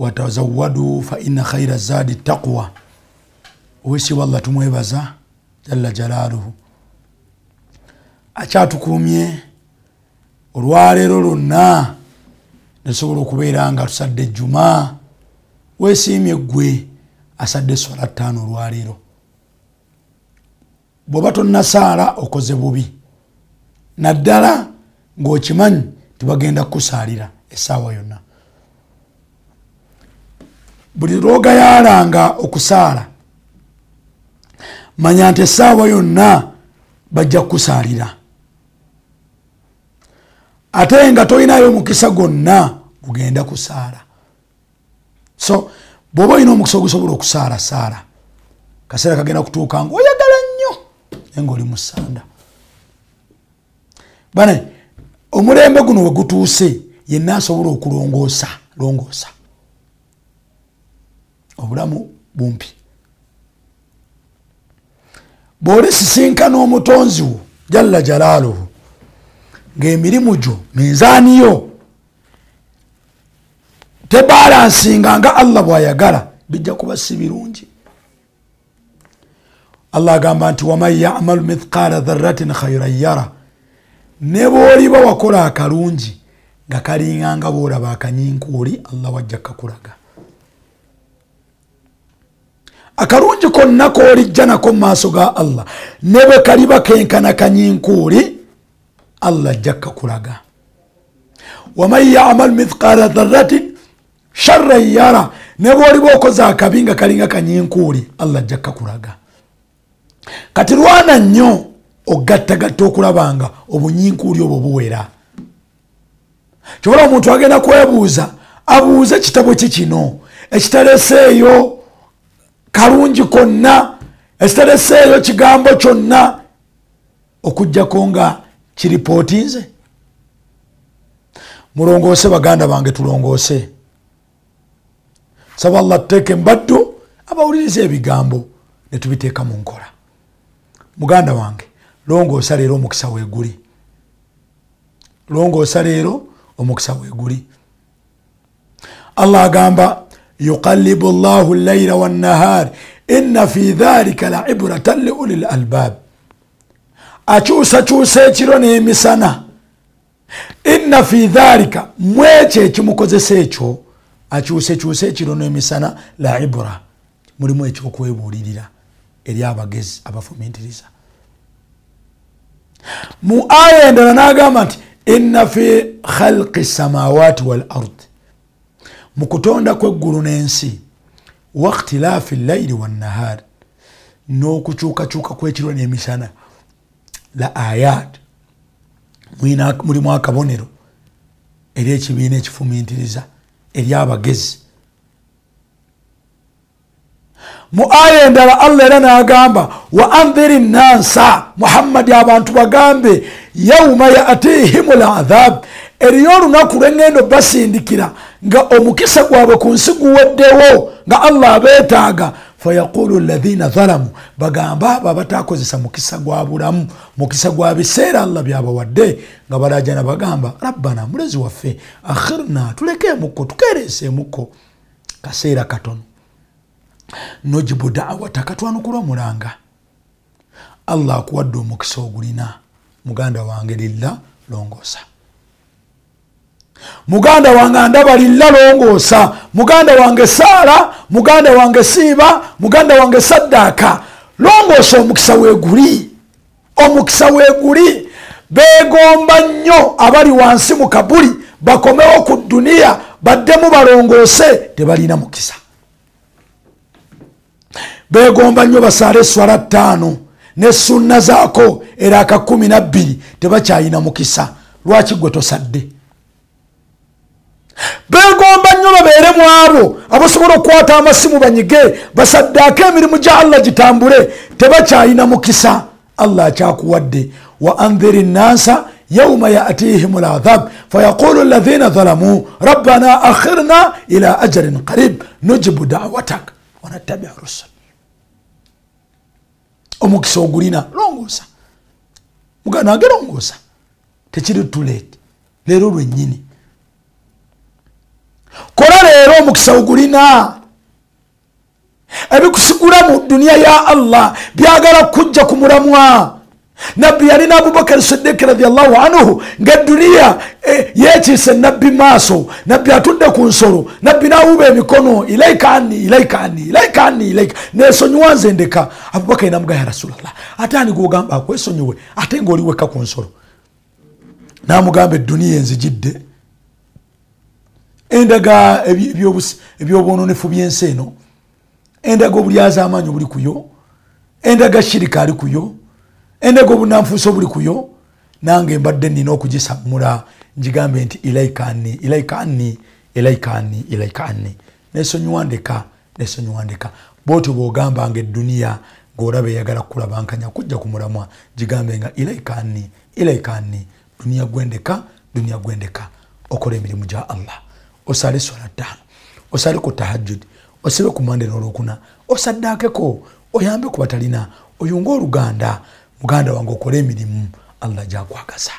watazawwadu fa inna khayra zadi taqwa. Wisi wallah tumwebaza jalla jalaluhu akyatukumye olwaleero lwonna nesobola okubeera nga tusadde Juma. Weesiimye gwe asadde swala 5 olwaleero. Bw'oba tonnasaala okoze bubi, naddala ng'okimanyi tibagenda kukusaalira essaawa yonna. Buli lw'ogayaalanga okusaala manya nti essaawa yonna bajja kukusaalira. Ate nga tolinayo omukisa gonna gugenda kusaala. So bw'oba olina omukisa ogusobola okusaala saala. Kaseera kagenda kutuuka nga oyagala nnyo naye ng'oli mu ssanda. Bane omulembe guno we gutuuse yenna asobola okulongoosa obulamu bumpi. Bw'olisisinkana omutonzi wo jalla jalaaluhu ng'emirimu gyo minzaaniyo tebalansinga nga Allah bw'ayagala, bijja kuba si birungi. Allah agamba nti waman ya'mal mithqala dharratin khayran yara. Ne bw'oliba wakola akalungi nga kalinganga bw'olaba akanyinkuuli, Allah wajja kakulaga. Akalungi konna k'olijja nako mu maaso ga Allah ne bwe kaliba kenkana kanyinkuuli, Allah ajja kakulaga. Waman ya'mal mithqala dharratin sharran yara. Ne bw'oliba okoze akabi nga kalinga kanyinkuuli, Allah ajja kakulaga. Kati lwana nnyo ogattagatta okulabanga obunyinkuuli obwo buwera. Kyobola omuntu agenda kwebuuza abuuze kitabo kino ekitaleseeyo kalungi konna, ekitaleseeyo kigambo kyonna okujjako nga kiripootinze. Mulongoose baganda bange, tulongoose. Saba Allah tuteeke mbaddu abawuliriza ebigambo ne tubiteeka mu nkola. Muganda wange longoosa leero omukisa weeguli. Longoosa leero omukisa weeguli. Allah agamba yuqallibu Allahu al-layla wan-nahar inna fi dhalika la'ibratan li ulil albab. Akyusa ekiro n'emisana. Inna fi dhalika, mwekyo ekimukozesa ekyo akyusa ekiro n'emisana la'ibra, mulimu ekyokwebuulirira eri abagezi abafumiitiriza. Mu aya endala n'agamba nti inna fi khalqi samawati wal ard, mu kutonda kw'eggulu n'ensi, wa ikhtilaafi llayli wan nahar, n'okukyukakyuka kw'ekiro n'emisana, la ayat, mulimu akabonero eri ekibiina ekifumiitiriza eri abagezi. Mu aya endala Allah era n'agamba wa andhiri nnansa, Muhammad abantu bagambe, yawma ya'tihimul adhab, eriyo olunaku lw'engendo basindikira nga omukisa gwabwe ku nsi guweddewo nga Allah abeetaaga. Fayaqulu alladhina zalamu, bagamba abo abataakozesa mukisa gwa bulamu, mukisa gwa biseera Allah byabawadde, nga balajana bagamba rabbana, mulezi waffe, akhirna, tulekeemuko, tukeereeseemuko kaseera katono. Nojibu da'wata, katwanukula mulanga. Allah akuwadde omukisa ogulina. Muganda wange lilla longoosa. Muganda wange ndaba lilla longoosa. Muganda wange saala, muganda wange siiba, muganda wange saddaaka. Longoosa omukisa weeguli. Omukisa weeguli. Beegomba nnyo abali wansi mu kabuli bakomewo ku duniya baddemu balongoose, tebalina mukisa. Beegomba nnyo basaale swala 5 ne sunna zaako eraka 12, tebakyayina mukisa. Lwaki gwe tosadde? Beegomba nnyo babeere mu abo abasobola okukwata amasimu banyige basaddaako emirimu gya Allah gitambule, tebakyayina mukisa. Allah akyakuwadde. Wa andhiri nnansa yawma ya'tihimul adhab fayaqulu alladhina zalamu rabbana akhirna ila ajalin qarib nujibu da'watak wa nattabi'u rusul. Omukisa ogulina longoosa. Muganda wange longoosa, tekiri too late. Leero lwennyini kola leero omukisa ogulina. Ebikusigula mu dunia ya Allah byagala kujja ku mulamwa. Nabbi yalina Abubakar Siddiq radiyallahu anhu ng'edduniya yeekiise nabbi maaso, nabbi atudde ku nsolo, nabbi n'awuba emikono, ilaika anni ilaika anni ilaika anni ilaika, neesonyiwa nze ndeka. Abubakar n'amugamba ya Rasulallah, ate ani gw'ogamba akwesonyiwe ate ng'oli wekka ku nsolo? N'amugamba edduniya enzijidde, endaga ebyobwononefu by'ensi eno, endaga obulyaza amaanyi obuli kuyo, endaga shirika ali kuyo, endaga obunanfuuso obuli kuyo, nange mbadde nina okugisamula njigambe nti ilaika anni ilaika anni ilaika anni ilaika anni, nesonyiwa ndeka nesonyiwa ndeka. Bw'otyo bw'ogambanga edduniya ng'olaba eyagala kukulabankanya kujja ku mulamwa, gigambe nga ilaika anni ilaika anni, duniya gwendeka duniya gwendeka. Okola emirimu gya Allah, osale swala ttaano, osale ku tahajjud, osibe ku Mande n'Olwokuna, osaddaakeko, oyambe ku batalina, oyunge oluganda. Muganda wange okola emirimu Allah gyakwagasa.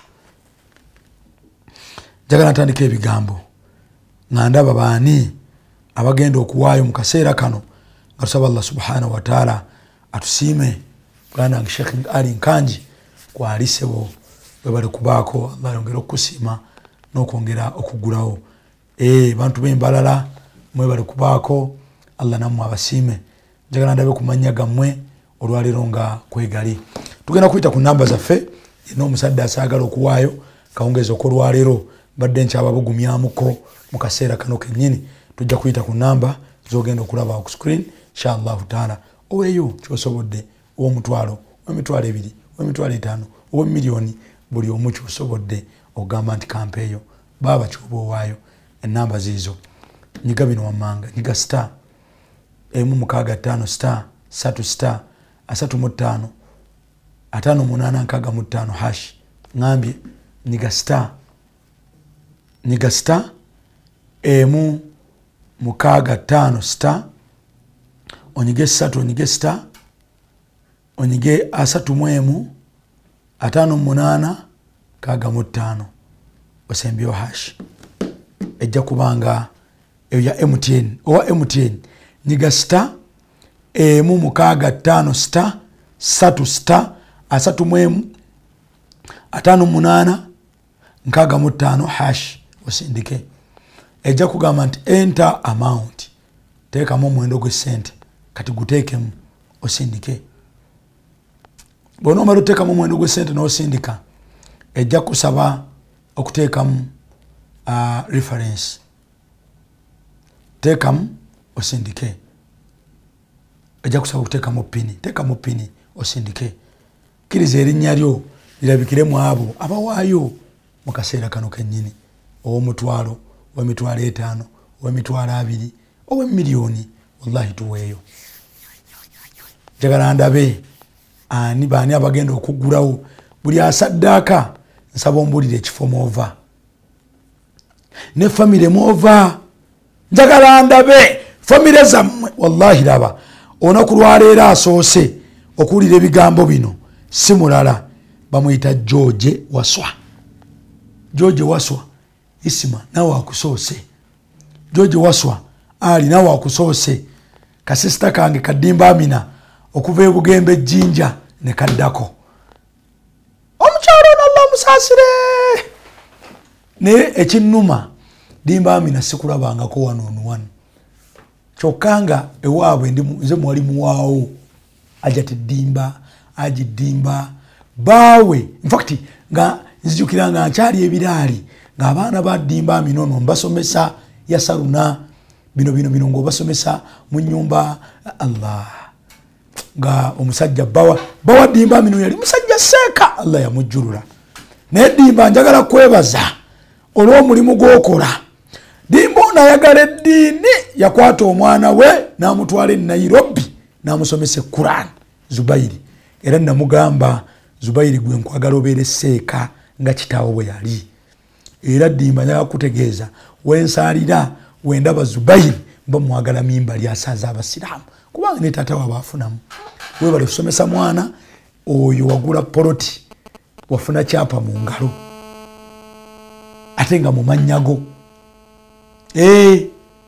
Njagala ntandika ebigambo nga ndaba baani abagenda okuwaayo mu kaseera kano, nga tusaba Allah subhanahu wa ta'ala atusiime. Muganda wange Sheikh Ali Nkanji kwalisebo webale kubaako, Allah yongera okusiima n'okwongera okugulawo. Bantu b'embalala mwebale kubaako, Allah nammwe abasiime. Njagala ndabe ku mannya gammwe olwaleero nga kwegali. Tugenda kuyita ku namba zaffe, n'omusadde asaagala okuwaayo kawungeezi okw'olwaleero badde nkyababugumyamuko mu kaseera kano kennyini. Tujja kuyita ku namba z'ogenda okulaba ku screen inshallah taala. Oweeyo ky'osobodde, ow'omutwalo, ow'emitwalo 2, ow'emitwalo 5, ow'emiliyoni, buli omu ky'osobodde ogamba nti kampeeyo baaba ky'oba owaayo. Ennamba ziizo nyiga bino wammanga, nyiga star 165 star 3 star 35 5865 hash, ngambye nyiga star 165 star onyige 3 onyige star onyige 31 5865 osembyo hash. Ejja kubanga eyo ya MTN owa MTN nyiga star 165 star 3 star 5865 hash osindike. Ejja kugamba nti enter amount, teekamu omuwendo gw'essente kati guteekemu osindike. Bw'onoomala oteekamu omuwendo gw'essente n'osindika, ejja kusaba okuteekamu reference, teekamu osindike. Ejja kusaba okuteekamu pini, teekamu pini osindike. Kkiriza erinnya lyo lirabikiremu abo abawaayo mu kaseera kano kennyini, ow'omutwalo, ow'emitwalo 5, ow'emitwalo 2, ow'emiliyoni, wallahi tuweeyo. Njagala ndabe ani baani abagenda okuggulawo. Buli asaddaaka nsaba ombulire ekifo mwova ne famire mwova. Njagala ndabe famire zammwe. Wallahi laba olunaku lwaleero asoose okuwulira ebigambo bino si mulala, bamuyita George Waswa. George Waswa Isima nawe akusoose. George Waswa Ali nawe akusoose. Kasisita kange Kadimba Amina okuva ebugembe Jinja ne kaddako. Omukyalo Allah musaasire. Ne ekinnuma Dimba Amina sikulabangako wano on one. Kyokanga ewaabwe nze mwali muwaawo ajati Dimba Dimba bawe. In fact nga nzijukira nga nkyali ebiraali ng'abaana ba Dimba Amina ono mbasomesa ya Saluna bino ng'obasomesa mu nnyumba. Allah nga omusajja bawa Dimba Amina yali musajja seeka, Allah yamujjulula. Naye Dimba njagala kwebaza olw'omulimu gw'okola. Dimba ono ayagala eddiini, yakwata omwana we n'amutwala e Nairobi n'amusomesa Quran Zubairi. Era namugamba Zubairi gwe nkwagala obeere seeka nga kitaawo bwe yali. Era Dimba njagala kutegeeza wensaalira wendaba Zubairi mba mwagala mimba lyasaza abasiraamu, kubanga ne taata wa baafunamu. Webale kusomesa mwana oyo wagula poloti wafuna kyapa mu ngalo ate nga mu mannyago.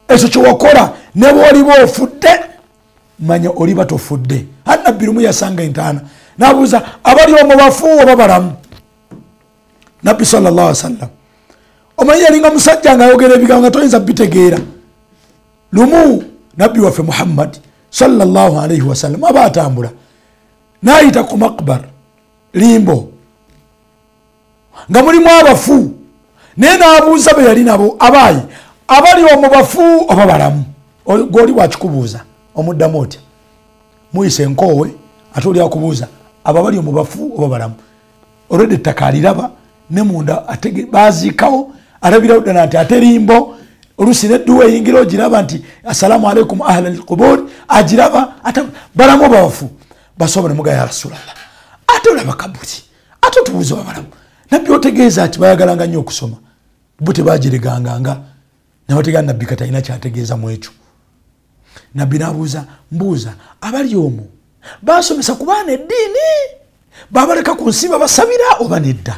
ekyo kyewakola ne bw'oliba ofudde manya oliba tofudde. Nabbi lumu yasanga entaana n'abuuza abali omwo bafu oba balamu? Nabbi sallallahu alaihi wasallam omanyi yalinga musajja ng'ayogera ebigambo nga toyinza bitegeera. Lumu nabbi waffe Muhammad sallallahu alaihi wasallam aba atambula n'ayita ku makbar limbo nga mulimu abafu, naye n'abuuza be yali nabo abaayi abali omwo bafu oba balamu? Gw'oli bwakikubuuza omuddamu otya? Muyise enkoowe ate oli akubuuza abo abali omwo bafu oba balamu? Olwedde ettaka aliraba ne munda baziikawo, alabirawo ddala nti ate limbo oluusi nedduwa eyingira ogiraba nti assalamu alaikum ahla alqubur, agiraba ate balamu oba bafu? Basoba ne muga ya Rasulallah, ate olaba kabuli ate otubuuza oba balamu? Nabbi otegeeza ati bayagalanga nnyo okusoma, bo tebagireganganga nabategera nabbi kati alina kyategeeza mu ekyo. Nabbi n'abuuza mbuuza abali omwo basomesa ku baana eddiini babaleka ku nsi babasabira oba nedda?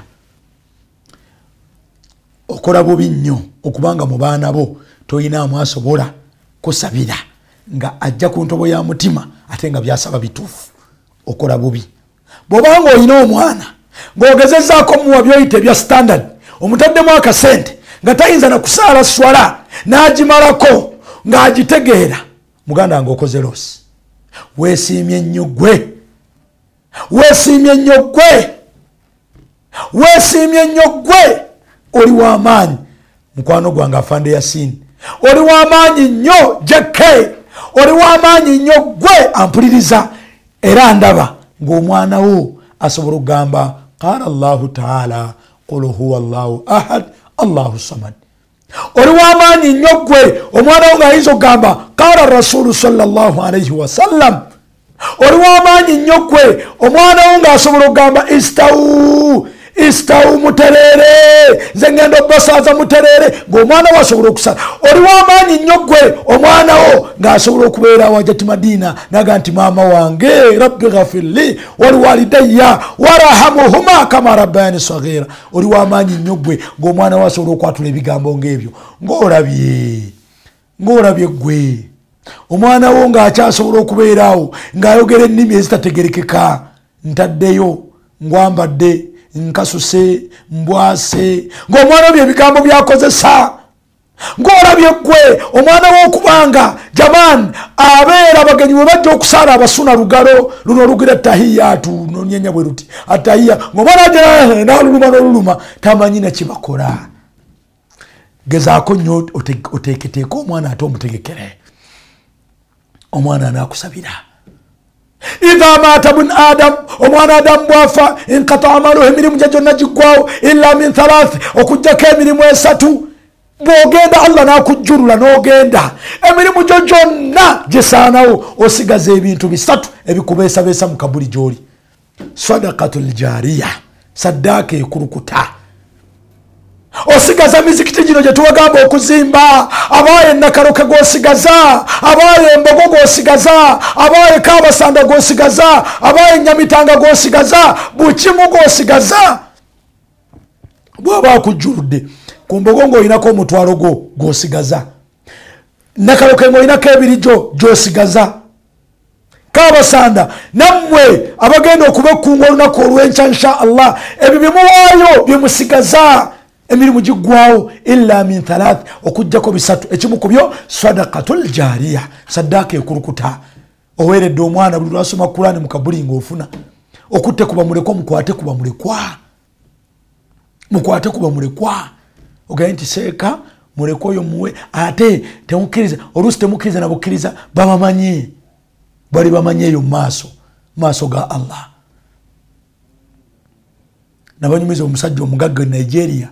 Okola bubi nnyo okubanga mu baana bo toyinaamu asobola kusabira nga ajja ku ntobo ya mutima ate nga byasaba bituufu. Okola bubi. Bw'obanga olina omwana ng'ogezezzaako muwa byoyita ebya standard, omutaddemu akasente nga tayinza na kusaala swala n'agimalako ng'agitegeera, muganda ng'okoze loosi. Weesiimye nnyo gwe, weesiimye nnyo gwe, weesiimye nnyo gwe. Oli w'amaanyi mukwano gwange Afande Yasin, oli w'amaanyi nnyo Jekke, oli w'amaanyi nnyo gwe ampuliriza era ndaba ng'omwana wo asobola okugamba qala Allahu taala qul huwa Allahu ahad Allahu samad. Oli w'amaanyi nnyo gwe omwana wo ng'ayinza okugamba qala rasulu sallallahu alaihi wasallam. Oli w'amaanyi nnyo gwe omwana wo ng'asobola okugamba istawu muterere, nze ngenda obbasaaza muterere, ng'omwana wo asobola okusala. Oli w'amaanyi nnyo gwe omwana wo ng'asobola okubeera wajati Madina naga nti maama wange rabbi ghafirli waliwalidayya warahamuhuma kama rabbayani saghira. Oli w'amaanyi nnyo gwe ng'omwana wo asobola okwatula ebigambo ng'ebyo. Ng'olabye gwe omwana wo ng'akyasobola okubeeraawo ng'ayogera ennimi ezitategerekeka, ntaddeyo, ngwambadde, nkasuse, mbwase, ng'omwana wo ebigambo byakozesa. Ng'olabye gwe omwana wo okubanga jamani abeera abagenyi bwe bajja okusaala abasuna lugalo luno olugira tahiyatu nonyenya bwe luti atahiya, ng'omwana agenda n'aluluma n'oluluma tamanyi na kibakola. Gezaako nnyo oteeketeeka omwana ate omutegekere, omwana anaakusabira. Idha mata bun adam, omwana Adamu bwafa inkata amaluhu, emirimu gye gyonna giggwawo illa min thalath, okujjako emirimu esatu. Bw'ogenda Allah n'akujjulula n'ogenda emirimu gyo gyonna gisaanawo, osigaza ebintu bisatu ebikubeesabeesa mu kabuli gy'oli. Sadaqatul jariya, saddaaka ekulukuta. Osigaza mizikiti gino gye tuwagamba okuzimba, abaaye Nakaroke gw'osigaza, abaaye Embogo gw'osigaza, abaaye Kabasanda gw'osigaza, abaaye Nyamitanga gw'osigaza, bukimu gw'osigaza. Bw'aba akujjuludde ku Mbogo ng'olinako omutwalo gw'osigaza, Nakaroke ng'olinako ebiri gy'osigaza, Kabasanda nammwe abagenda okubekkunga olunaku olw'enkya insha Allah, ebyo byemuwaayo byemusigaza emirimu giggwawo illa min thalath, okujjako bisatu. Ekimu ku byo sadaqatul jariya, saddaaka ekulukuta. Oweeredde omwana buli lwasoma Qur'ani mu kabuli ng'ofuna, okutte kuba mulekwa, mukwate kuba mulekwa, mukwate kuba mulekwa. Ogaye nti seeka mulekwa oyo muwe, ate temukkiriza, oluusi temukkiriza na bukkiriza babamanye, bali bamanye eyo maaso ga Allah. Nabanyumiza omusajja omugagga Nigeria,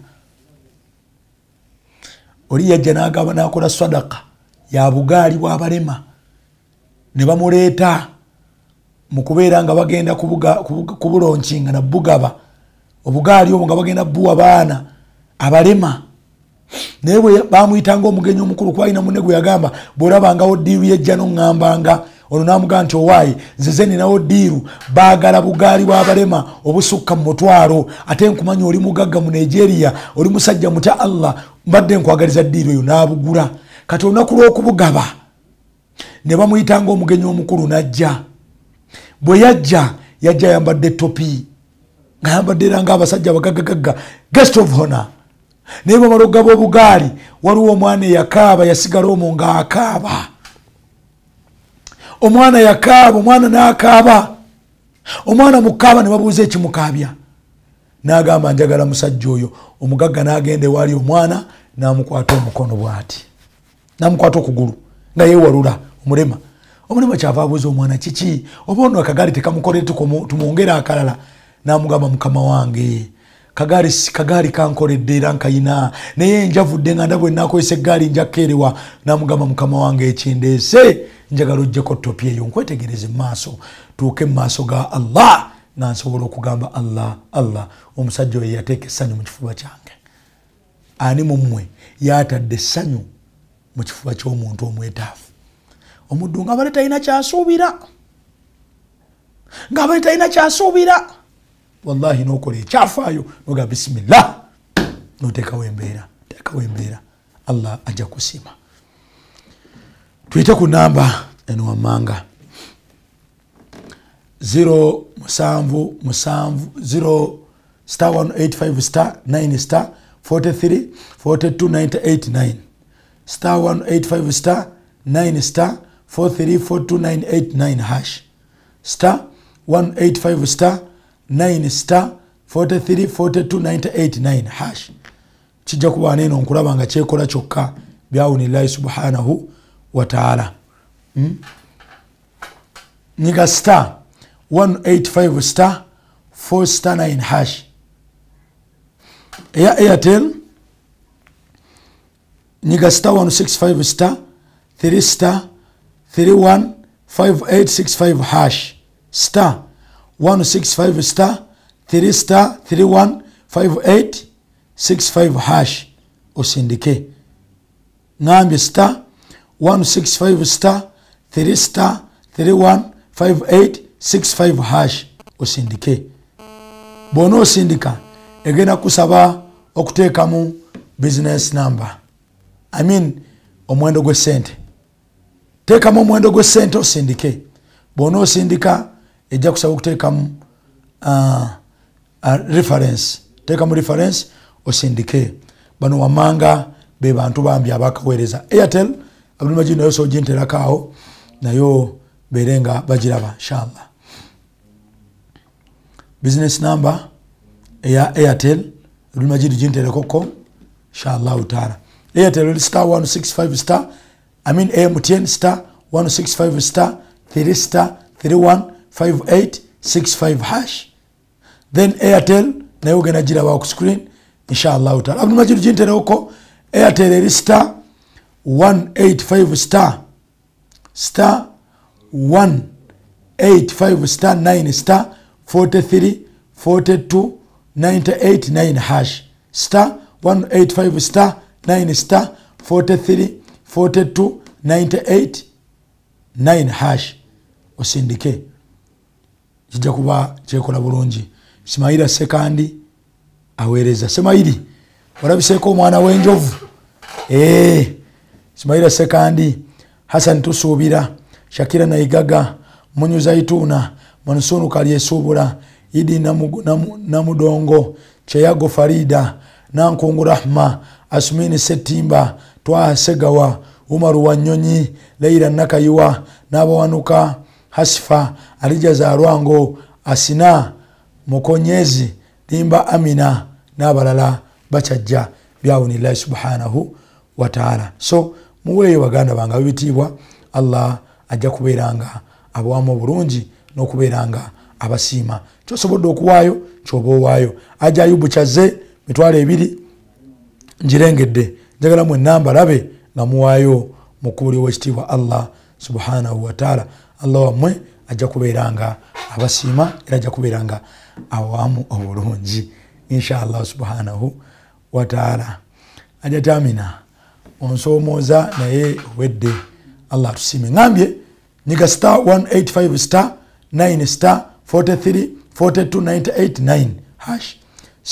oli yajja n'agaba n'akola sadaka ya bugaali bw'abalema, ne bamuleeta mu kubeera nga bagenda kubulonkinga na bugaba obugaali obwo nga bagenda buwa baana abalema. Naye bwe bamuyitanga omugenyi omukulu kwalina munne gwe yagamba bw'olabangawo ddiiru yejja n'oŋŋambanga, ono n'amugamba nti owaayi nzize ninawo ddiiru baagala bugaali bw'abalema obusukka mu mutwalo, ate nkumanya oli mugagga mu Nigeria, oli musajja mutya Allah, mbadde nkwagaliza ddiiru eyo, n'abugula. kati olunaku lw'okubugaba ne bamuyitanga omugenyi omukulu najja. Bwe yajja yambadde topi nga yambadde era ng'abasajja bagagagagga guest of honor. Naye bamala okugaba obugaali waliwo omwana eyakaaba yasigala omwo ng'akaaba. Omwana yakaaba, omwana n'akaaba. Omwana mukaaba ne babuuza ekimukaabya. N'agamba njagala musajja oyo. Omugagga n'agenda ewali omwana n'amukwata omukono bw'ati. N'amukwata okugulu nga yeewalula omulema. Omulema kyava abuuza omwana kiki? Oba ono akagaali tekamukolere tumwongere akalala. N'amugamba mukama wange kagaali kankoledde era nkayina naye njavudde nga ndabwe nakozesa eggaali njakkeerewa. N'amugamba mukama wange ekindeese njagala oggyeko topi eyo nkwetegereze mu maaso tuuke mu maaso ga Allah nga nsobola okugamba Allah Allah. Omusajja oyo yateeka essanyu mu kifuba kyange. Ani mu mmwe yatadde essanyu mu kifuba ky'omuntu omwetaavu? Omuddu ng'abale talina kyasuubira wallahi n'okola ekyafaayo noga bisimillah n'oteekawo embeera. Allah ajja kusiima. Tuyite ku namba eno wammanga 0*185*9*434298 *185*9*434298 hash *185*9*434298 hash. Kijja kuba neno nkulaba nga kyekola kyokka byawunillahi subhanahu wa ta'ala. Nyiga *185*4*9 hash. Eya Airtel nyiga *165*3*315865 hash *165*3*315865 hash osindike. Ngambye *165*3*315865 hash osindike. Bw'ona osindika egenda kusaba okuteekamu business number. Omuwendo gw'essente. Teekamu omuwendo gw'essente osindike. Bw'ona osindika ejja kusaba okuteekamu reference. Teekamu reference osindike. Bano wammanga be bantu bambi abakaweereza. Airtel Abdulmajid nayo soginterako awo nayo beerenga bagiraba inshallah. Business number eya Airtel Abdulmajid ginterekoko inshallah taala. Airtel *165* MTN *165*3*315865 hash. Then Airtel nayo gena giraba ku screen inshallah taala. Abdulmajid ginterekoko Airtel eri *185*185*9 *434298 hash *185*9 *434298 hash osindike. Kijja kuba kyekola bulungi. Simaira Sekandi aweereza. Semairi olabiseeko omwana w'enjovu. Simaira Sekandi, Hassan Tusuubira, Shakira Naigaga, Munyu Zaituna, Mansunu Kalyesuubula, Idi Namudongo, Cheyago Farida, Nankungu Rahma, Asmini Setimba, Twaha Segawa, Umaru Wanyonyi, Leira Nakayiwa, Nabawanuka, Hasifa, Alija Zarwango, Asina, Mukonyezi, Limba Amina, Nabalala, Bachajja, byawunillahi subhanahu wa ta'ala. So muweeyo baganda bange abitiibwa, Allah ajja kubeeranga abawamu obulungi n'okubeeranga abasiima. Kyosobodde okuwaayo kyoba owaayo. Ajja Ayubu Kyazze $2 njirengedde. Njagala mu enamba labe nga muwaayo mukubuli w'ekitiibwa Allah subhanahu wa ta'ala. Allah wammwe ajja kubeeranga abasiima era ajja kubeeranga abawamu obulungi inshallah subhanahu wa ta'ala. Ajja tamina onsoomooza naye wedde. Allah tusiime. Ngambye nyiga *185*9 *434298 hash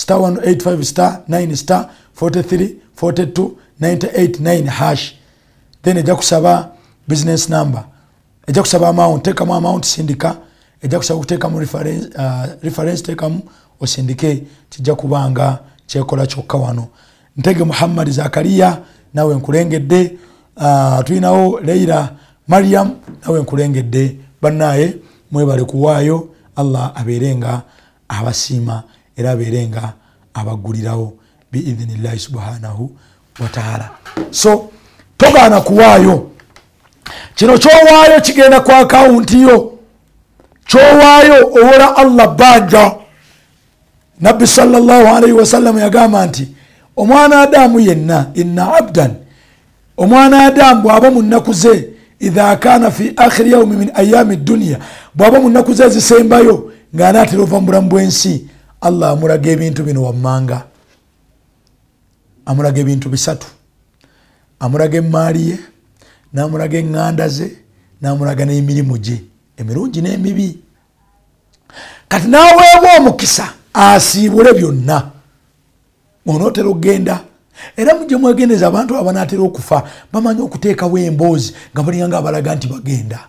*185*9 *434298 hash then ejja kusaba business number, ejja kusaba amount, teekamu amount sindika, ejja kusaba kuteekamu reference teekamu osindike, kijja kubanga kyekola kyokka wano. Ntege Muhammad Zakaria nawe nkulengedde, tulinawo Leila Mariam nawe nkulengedde, bannaye mwebale kuwaayo, Allah abeerenga abasiima era abeerenga abagulirawo biidhnillahi subhanahu wa ta'ala. So togaana kuwaayo, kino kyowaayo kigenda ku akawunti yo, kyowaayo owola Allah banja. Nabbi sallallahu alayhi wa sallam yagamba nti omwana Adamu yenna inna abdan, omwana Adamu bw'aba mu nnaku ze idha kana fi akhiri yawmi min ayami dunya, bw'aba mu nnaku ze ezisembayo ng'anaatera ova mu bulamu bw'ensi, Allah amulaga ebintu bino wammanga. Amulaga ebintu bisatu: amulaga emmaali ye, n'amulaga eŋŋanda ze, n'amulaga n'emirimu gye emirungi n'emibi. Kati n'aweebwa omukisa asiibule byonna, onootera okgenda. Era mujje mwegendeza abantu abanaatera okufa bamanyi okuteekawo emboozi nga balinganga abalaga nti bagenda.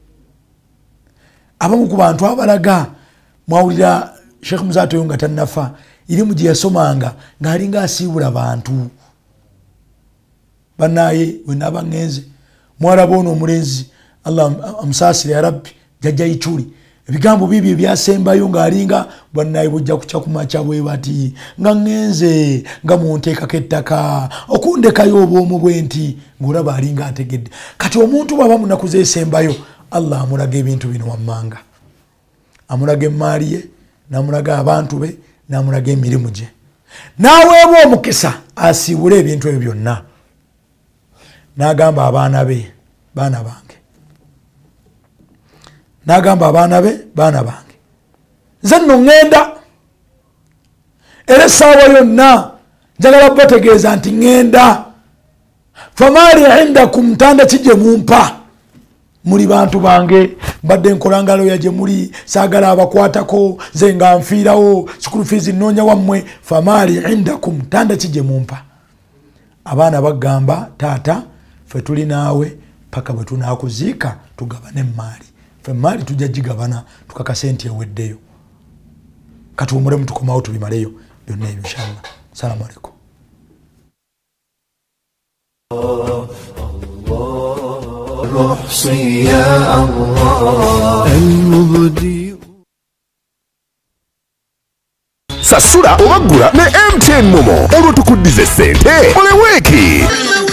Abamu ku bantu abalaga, mwawulira Sheikh Muzatoyo nga tannafa, irimu gye yasomanga ng'alinga asiibula bantu. Bannaye wenaba ngenze mwalaba ono omulenzi, Allah amusaasire ya Rabbi, jajja Ichuli, ebigambo bibyo ebyasembayo ng'alinga bannaye bujja kuca kumakya bwe bati nga ngenze nga munteekako ettaka okundekayo obwomu bwe nti ng'olaba alinga ategedde. Kati omuntu bw'aba mu nnaku zeesembayo, Allah amulaga ebintu bino wammanga. Amulaga emmaali ye, n'amulaga abantu be, n'amulaga emirimu gye, n'aweebwa omukisa asiibule ebintu ebyo byonna. N'agamba abaana be, baana bange, n'agamba abaana be, baana bange, nze nno ŋŋenda, era essaawa yonna njagala bategeeza nti ŋŋenda. Famaali indakum, ntanda ki gye mumpa, muli bantu bange, mbadde nkolanga loya gye muli, saagala abakwatako, nze nga nfiirawo, school fees nnoonya wammwe. Famaali indakum, ntanda ki gye mumpa. Abaana bagamba taata, ffe tuli naawe paka bwe tunaakuziika tugabane emmaali. Ffe emmaali tujja gigabana tukakase nti eweddeyo. Katuwumulemu tukomawo tubimaleyo byonna ebyo inshallah. Salamu alaikum. Sasula obagula ne MTN Momo olwo tukuddize ssente oleweeki.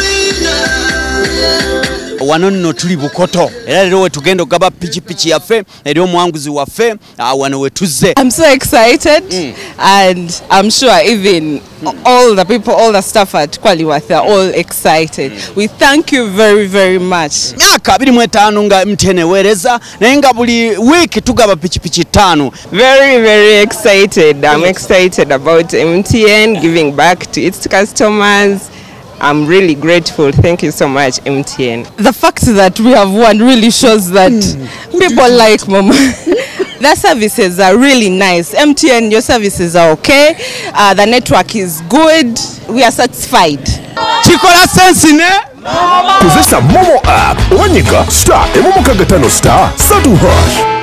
Wano nno tuli Bukoto era leero we tugenda okugaba pichipichi yaffe eri omuwanguzi waffe wano we tuzze. I'm so excited and I'm sure even all the people, all the staff at Kwaliwath are all excited. We thank you very, very much. Myaka 25 nga MTN eweereza naye nga buli week tugaba pichipichi 5. Very, very excited. I'm excited about MTN giving back to its customers. I'm really grateful. Thank you so much, MTN. The fact that we have won really shows that people like Mama. Their services are really nice. MTN, your services are okay. The network is good. We are satisfied. Chikola sense ne? Kozesa Momo app. Owanyika *5 *3#.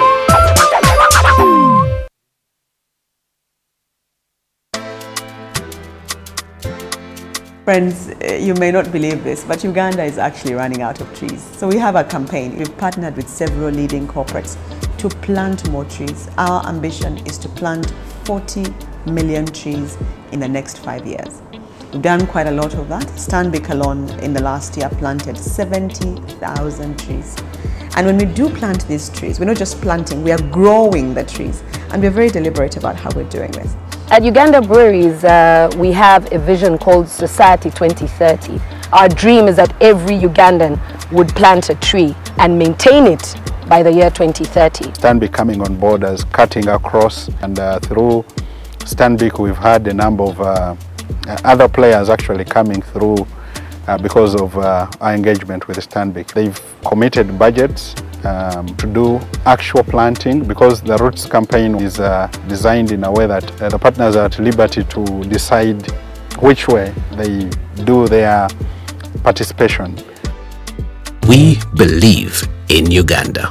Friends, you may not believe this, but Uganda is actually running out of trees. So we have a campaign. We've partnered with several leading corporates to plant more trees. Our ambition is to plant 40 million trees in the next 5 years. We've done quite a lot of that. Stanbic alone in the last year planted 70,000 trees. And when we do plant these trees, we're not just planting, we are growing the trees. And we're very deliberate about how we're doing this. At Uganda Breweries, we have a vision called Society 2030. Our dream is that every Ugandan would plant a tree and maintain it by the year 2030. Stanbic coming on board as cutting across, and through Stanbic we've had a number of other players actually coming through because of our engagement with Stanbic. They've committed budgets to do actual planting, because the Roots campaign is designed in a way that the partners are at liberty to decide which way they do their participation. We believe in Uganda.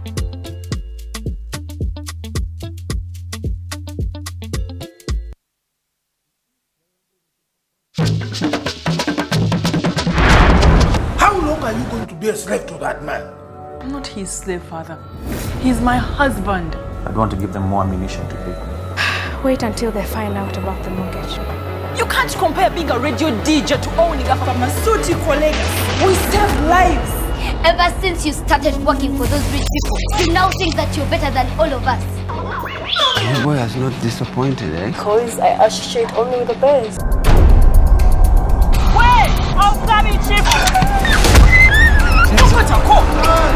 How long are you going to be a slave to that man? I'm not his slave, father. He's my husband. I want to give them more ammunition to pick. Wait until they find out about the mortgage. You can't compare being a radio DJ to owning a pharmaceutical legacy. We save lives. Ever since you started working for those rich people, you now think that you're better than all of us. My boy has not disappointed, eh? Because I associate only with the best. Wait! I'll grab you, Chief! Look at your coat!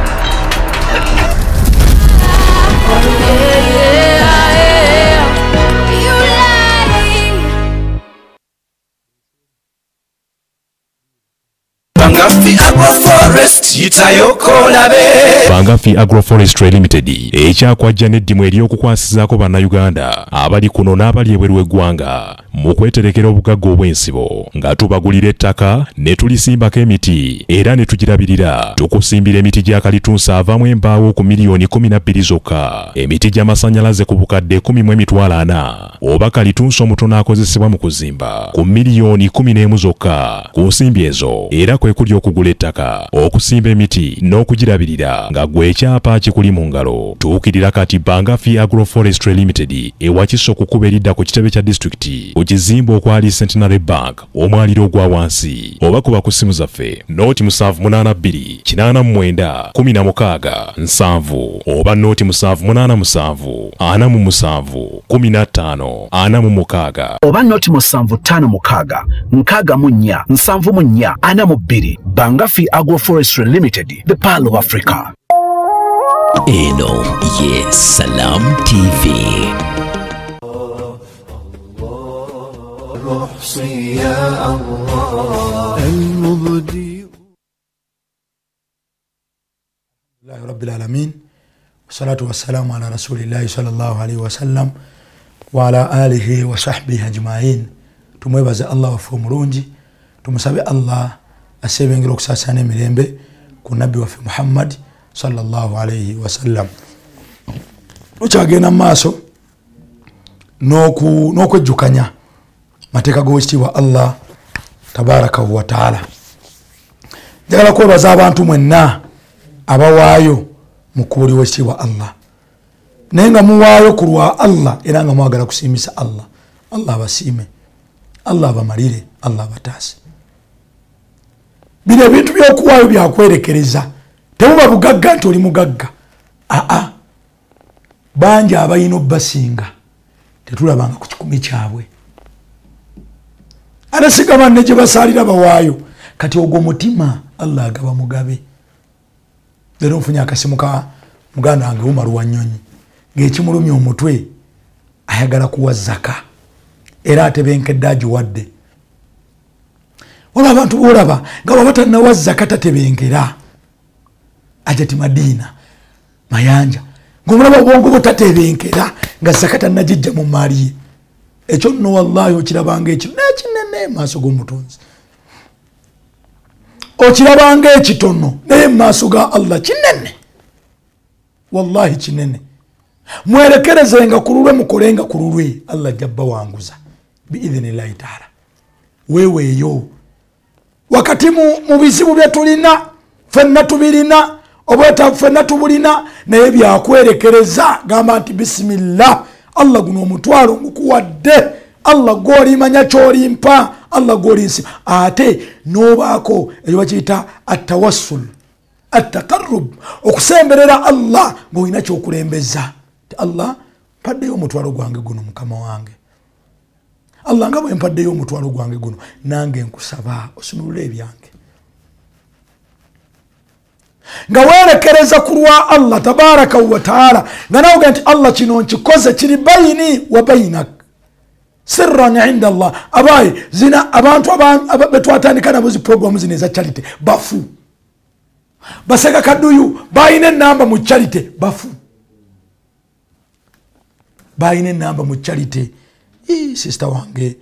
Bangafi Agroforest yitayokolabe. Bangafi Agroforestry Limited ekyakwajja n'eddimu ery'okukwasizaako bannayuganda abali kuno n'abali ebweru w'eggwanga mu kweterekera obugagga obw'ensibo nga tubagulira ettaka ne tulisimbako emiti era ne tugirabirira tukusimbira emiti gya kalitunsi avaamu embaawo ku miliyoni 12 zokka, emiti gy'amasannyalaze ku bukadde 10,40 oba kalitunsi omutono akozesebwa mu kuzimba ku miliyoni 11 zokka. Ku nsimbi ezo era kwe kuli okugula ettaka, okusimba emiti n'okugirabirira nga gwe ekyapa kikuli mu ngalo. Tuukirira kati Bangafi Agroforestry Limited ewakiso okukuba eridda ku kitebe kya disitulikiti ku kizimbe okwali Centenary Bank omwaliro ogwa wansi, oba kuba ku simu zaffe nooti 782-89-16-7 oba nooti 787-47-15-46 oba nooti 756-64-74-42. Bangafi Agroforestry Limited, the Pearl of Africa. Eno ye Salam TV. Rabbil alamin. Wassalatu wassalamu ala rasulillahi sallallahu alayhi wa sallam wa ala alihi wa sahbihi ajma'in. Tumwebaze Allah wafu mulungi, tumusabe Allah asebengera okusasana emirembe ku nabbi waffe Muhammad sallallahu alayhi wa sallam. Tukyagenda maaso n'okwejjukanya mateeka g'owekitiibwa Allah tabaraka wa taala. Njagala kwebaza abantu mwenna abawaayo mu kkubo ly'owekitiibwa Allah, naye nga muwaayo ku lwa Allah era nga mwagala kusiimisa Allah. Allah abasiime, Allah abamalire, Allah abataase. Bino ebintu by'okuwaayo byakwerekereza, temuba bugagga nti oli mugagga. Bangi abalina obbasinga tetulabanga ku kikumi kyabwe, ate sigaba ne gye basaalira bawaayo. Kati ogwo mutima Allah agaba mugabe. Leero nfunye akasimu ka muganda wange Umar Wanyonyi ng'ekimulumya omutwe ayagala kuwa zaka era atebenkedde agiwadde. Wala abantu boolaba nga baba tannawa zaka tatebenkera ajati Madiina Mayanja ng'omulaba obwongo bwe tatebenkera nga zaka tannagijja mu maali ye. Ekyo nno wallahi okirabanga ekino n'ekinene maaso g'omutonzi, okirabanga ekitono naye maaso ga Allah kinene, wallahi kinene. Mwerekerezenga ku lulwe, mukolenga ku lulwe, Allah jabba wanguza biidhnillahi taala. Weweeyo wakati mu bizibu bye tulina ffenna tubirina, obwetaavu ffenna tubulina, naye byakwerekereza gamba nti bisimillah, Allah guno omutwalo ngukuwadde, Allah gw'olimanya ky'olimpa, Allah gw'olinsi. Ate n'obaako ekyo bakiyita attawassul, attaqarrub, okusemberera Allah ng'olina ky'okulembeza. Allah mpaddeyo omutwalo gwange guno mukama wange, Allah nga bwe mpaddeyo omutwalo gwange guno nange nkusaba osumulule ebyange. Nga werekereza ku lwa Allah tabaraka wa taala, nga nawe nti Allah kino nkikoze kiri bayini wa bayinak sirran inda Allah. Abaye zina abantu betwatandika nabo zi programu zino eza charity bafu, baseka kaduyu bayina enamba mu charity bafu, bayina enamba mu charity. Sister wange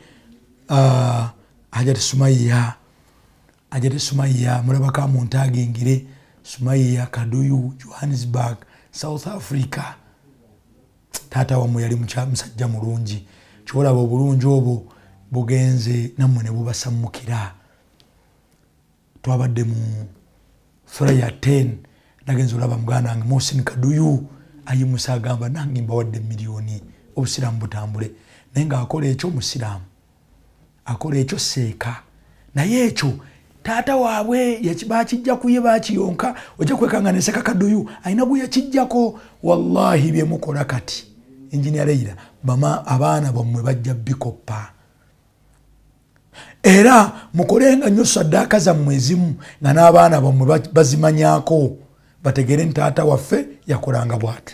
Ajati Sumaya mulabaka muntu agingire Sumaiya Kaduyu, Johannesburg, South Africa. Tata wamwe yali musajja mulungi. Kyolaba obulungi obwo bugenze nammwe ne bubasammukira. Twabadde mu sura ya 10 nagenze olaba muganda wange Mohsin Kaduyu ayimusa agamba nange mbawadde miliyoni obusiraamu butambule. Naye ng'akola ekyo musiraamu. Akola ekyo seeka. Naye ekyo taata waabwe yakibakijja kuye bakiyonka ojja kwekanga Seka Kaduyu alina bwe yakijjako. Wallahi bye mukola kati Engineer Leila bama abaana bammwe bajja bikoppa. Era mukolenga nnyo saddaaka zammwe ezimu nga n'abaana bammwe bazimanyako bategere ntaata waffe yakolanga bw'ati.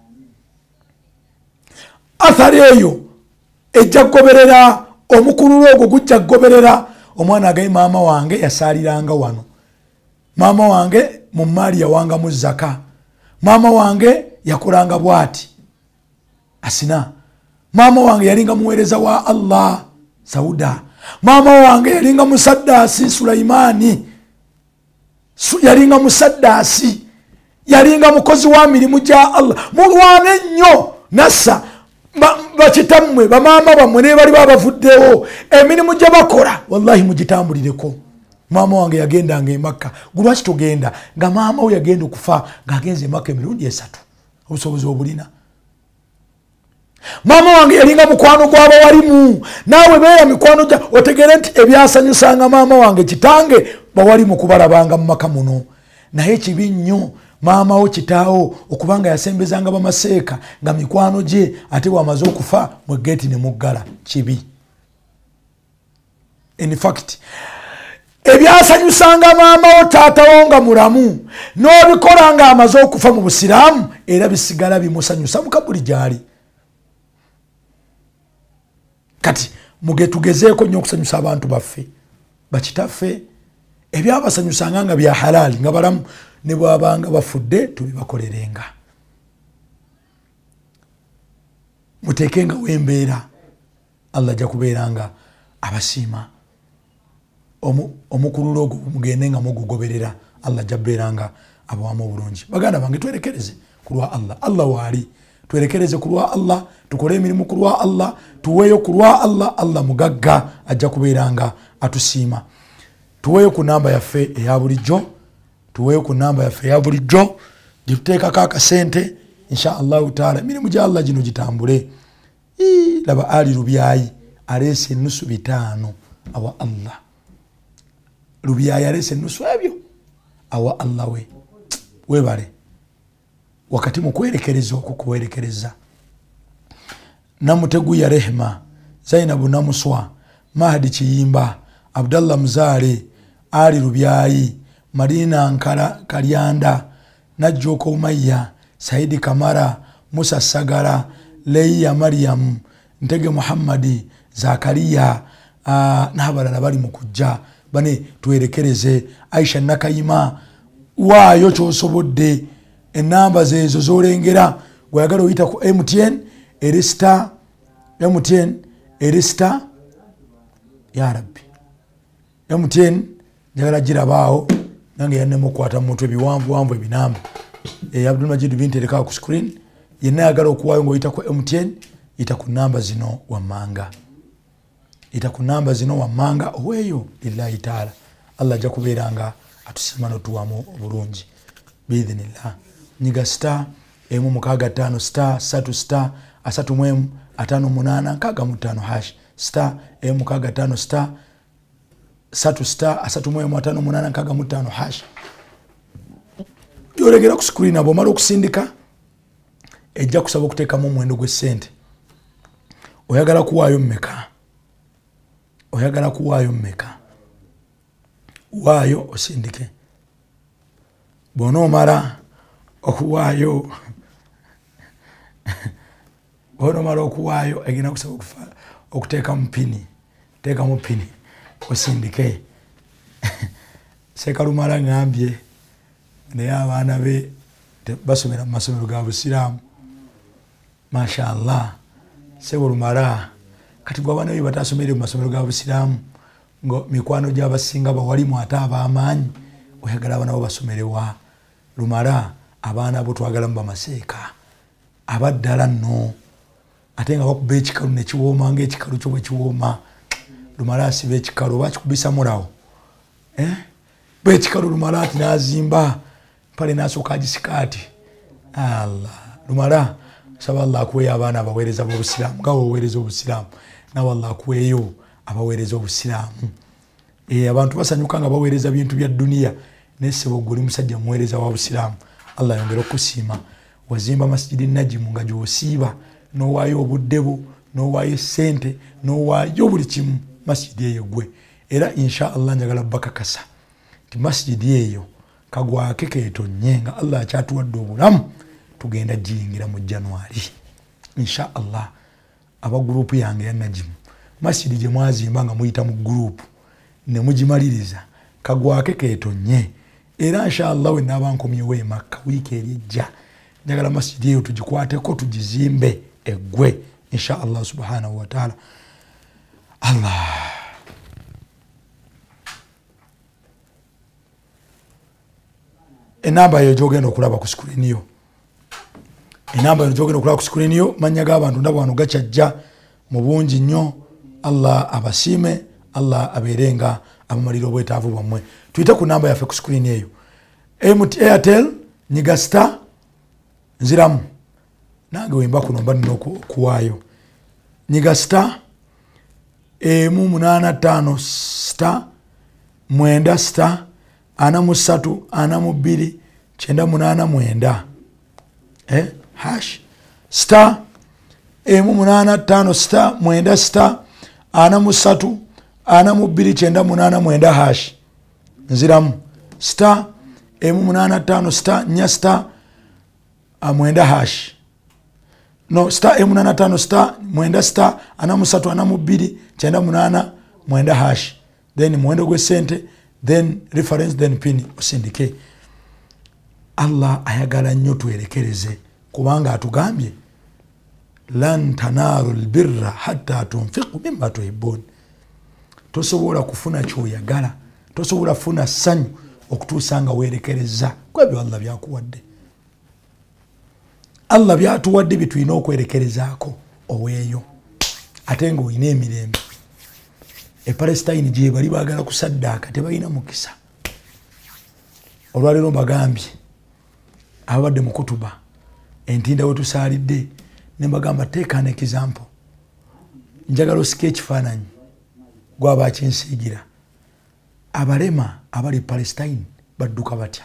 Athari eyo ejja kugoberera omukulu ogwo gujja kugoberera omwana agaye maama wange yasaaliranga wano. Maama wange mu maali yawangamu zaka. Maama wange yakolanga bw'ati. Asina. Maama wange yalinga muweereza wa Allah Sauda. Maama wange yalinga musaddasi Sulaimani. Yalinga musaddasi. Yalinga mukozi wa mirimu gya Allah. Mulwane nnyo nassa bakitammwe bamaama bammwe ne bali babavuddewo emirimu gye bakola wallahi mugitambulireko. Maama wange yagendanga e Makka. Lwaki togenda nga maama we yagenda okufa ng'agenze e Makka emirundi 3. Obusobozi obulina. Maama wange yalinga mukwano gw'abawalimu. Naawe beera mikwano gya otegere nti ebyasanyusanga maama wange kitange bawalimu kubalabanga mu maka muno. Naye kibi nnyo maama wo kitaawo okubanga yasembezanga bamaseeka nga mikwano gye ate wamaze okufa mu geeti ne muggala. Kibi. In fact ebyasanyusanga maama wo taata wo nga mulamu n'obikola nga amaze okufa mu busiraamu era bisigala bimusanyusa mu kabuli gyali. Kati tugezeeko nnyo okusanyusa abantu baffe bakitaffe ebyabasanyusanga nga bya halali nga balamu ne bwabanga bafudde tubibakolerenga. Mutekenga wembeera Allah ajja kubeeranga abasiima. Omukulu ogwo mugende nga mugugoberera Allah ajja kubeeranga abawamu obulungi. Baganda bange twerekereze ku lwa Allah. Allah waali twerekereze ku lwa Allah, tukole emirimu ku lwa Allah, tuweeyo ku lwa Allah. Allah mugagga ajja kubeeranga atusiima. Tuweeyo ku namba yaffe eya bulijjo. Tuweeyo ku namba yaffe eya bulijjo. Gituteekako akasente insha Allahu taala emirimu gya Allah gino gitambule. Laba Ali Lubyayi aleese nusu 5 awa Allah. Lubyayi aleese nusu ebyo awa Allah we. Webale. Wakati mukwerekereza okukuwerekereza. Namutegu ya Rehma, Zainabu Namuswa, Mahdi Kiyimba, Abdallah Mzale, Ali Lubyayi, Marina Ankara Kalyanda, Najjoko Umayya, Saidi Kamara, Musa Sagara, Leia Maryam, Ntege Muhammadi, Zakaria, n'abalala bali mu kujja bane twerekereze. Aisha Nakayima waayo ky'osobodde enamba zezo zolengera gwagala oyita ku MTN Erista MTN Erista ya Rabbi MTN njagala girabaawo nange yannemu kwata muntu ebiwanvu ebinamba Abdul Majid bintereka ku screen yenna yagala okuwayo ngo oyita ku MTN ita ku namba zino wammanga. Ita ku namba zino wammanga oweeyo lillahi taala Allah ajja kubeeranga atusiima n'otuwamu obulungi biidhinillah. Nyiga star emu mukaga 5 star 3 star 3 5 kaga mutano hash star emu mukaga 5 star 3 star 3 5 kaga mutano hash. Yolegera ku screen abo mala okusindika ejja kusaba okuteekamu omwendo gw'essente. Oyagala kuwaayo mmeka? Oyagala kuwaayo mmeka? Waayo osindike. Bonoomala okuwaayo bonoomala okuwaayo egina kusaba okuteekamu pini. Teekamu pini osindike. Sekalumala ngambye naye abaana be basomera mu masomero ga busiraamu. Mashallah. Sebalumala kati gwe abaana be batasomere mu masomero ga busiraamu ngo mikwano gy'abasinga bawalimu ate ab'amaanyi oyagala abaana bo basomerewa lumala abaana abo twagala mu bamaseeka abaddala nno ate nga bakuba ekikalu ne kiwooma ng'ekikalu kyo bwe kiwooma lumala asiba ekikalu oba kikubisa mulawo bwe ekikalu lumala ati n'azimba mpale n'asooka agisikaati Allah lumala saba Allah akuweeyo abaana abaweereza b'obusiraamu nga woweereza obusiraamu nawe Allah akuweeyo abaweereza obusiraamu abantu basanyuka nga baweereza bintu bya duniya nesebo guli musajja muweereza wa busiraamu Allah yongera okusiima wazimba masjidi najimu nga gyosiiba n'owaayo obuddebo n'owaayo sente n'owaayo buli kimu masjidi eyo gwe era insha Allah njagala bakakasa nti masjidi eyo kagwake keetonnye nga Allah akyatuwadde obulamu tugenda giyingira mu January insha Allah aba gurupu yange ya najimu masjidi gye mwazimba nga muyita mu gurupu ne mugimaliriza kagwake keetonnye era insha Allah we naba nkomyewo e Makka wiiki ejja njagala masjidi eyo tugikwateko tugizimbe eggwe insha Allah subhanahu wa ta'ala. Allah enamba yo gyogenda okulaba ku screen yo enamba yo gyogenda okulaba ku screen yo manya g'abantu ndabo wano gakyajja mu bungi nnyo. Allah abasiime, Allah abeerenga abamalira obwetaavu bwammwe. Tuyite ku namba yaffe ku screen eyo. Airtel nyiga star nziramu nange wemba kuno mba nina okuwaayo nyiga star 185 star 9 star 43 42 989 hash star 185 star 9 star 43 42 989 hash nziramu star 185 star 4 star 9 hash no star 185 star 9 star 43 42 989 hash then mwendo gwe sente then reference then pin osindike. Allah ayagala nnyo twerekereze kubanga atugambye lan tanaru albirra hatta tunfiqu mimma tuhibbun. Tosobola kufuna kyoyagala, tosobola kufuna ssanyu okutuusa nga weerekereza kwebyo Allah byakuwadde. Allah byatuwadde bitulina okwerekerezaako oweeyo ate nga olina emirembe. Palestine gye bali baagala kusaddaaka tebalina mukisa. Olwaleero mbagambye abadde mu kutuba entinda we tusaalidde ne mbagamba take an example. Njagala osike ekifaananyi gwaba akinsiigira. Abalema abali Palestine badduka batya?